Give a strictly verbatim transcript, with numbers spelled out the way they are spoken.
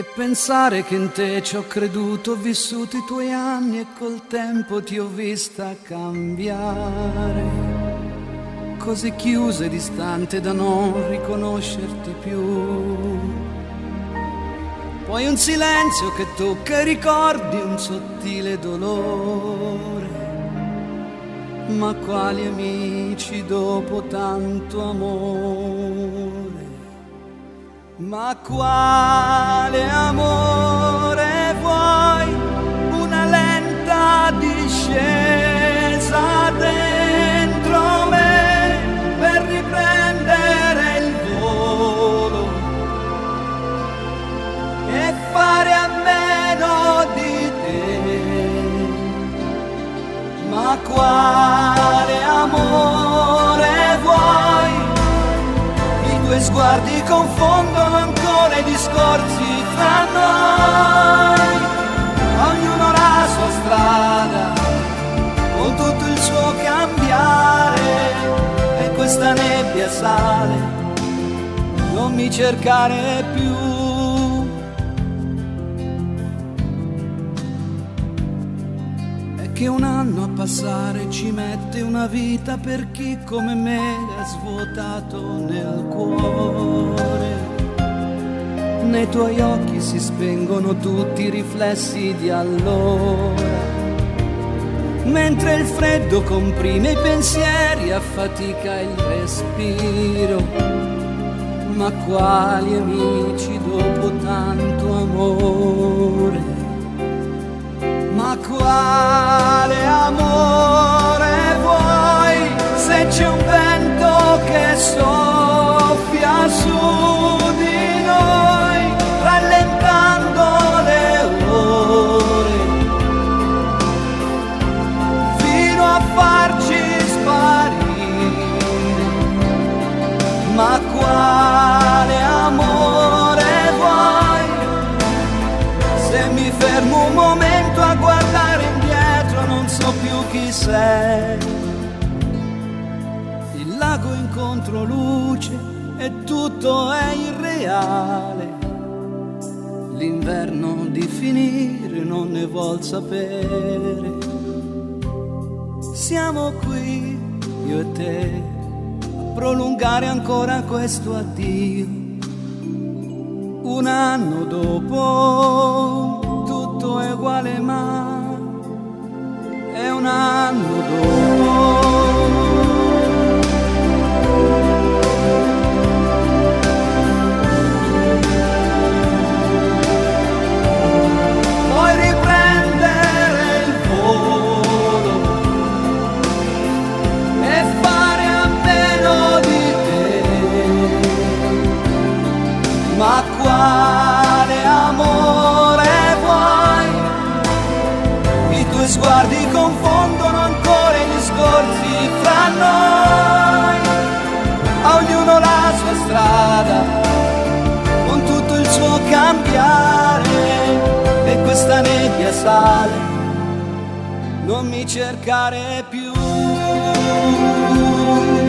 E pensare che in te ci ho creduto, ho vissuto i tuoi anni e col tempo ti ho vista cambiare, così chiusa e distante da non riconoscerti più. Poi un silenzio che tocca i ricordi, un sottile dolore. Ma quali amici dopo tanto amore? Ma quale amore vuoi? Una lenta discesa dentro me per riprendere il volo e fare a meno di te. Ma quale amore vuoi? I tuoi sguardi confondono ancora i discorsi fra noi. Ognuno la sua strada, con tutto il suo cambiare. E questa nebbia sale, non mi cercare più. Che un anno a passare ci mette una vita per chi come me ha svuotato nel cuore. Nei tuoi occhi si spengono tutti i riflessi di allora, mentre il freddo comprime i pensieri, affatica il respiro. Ma quali amici dopo tanto amore? Ma quale amore vuoi se c'è un vento che soffia su di noi, rallentando le ore, fino a farci sparire? Ma quale amore vuoi se mi fermo un momento a guardare indietro, non so più chi sei. Il lago incontro luce e tutto è irreale. L'inverno di finire non ne vuol sapere. Siamo qui, io e te, a prolungare ancora questo addio. Un anno dopo tutto è uguale, ma è un anno dopo. Puoi riprendere il volo e fare a meno di te. Ma quale amore vuoi? I tuoi sguardi confondono ancora i discorsi fra noi. A ognuno la sua strada, con tutto il suo cambiare. E questa nebbia sale, non mi cercare più.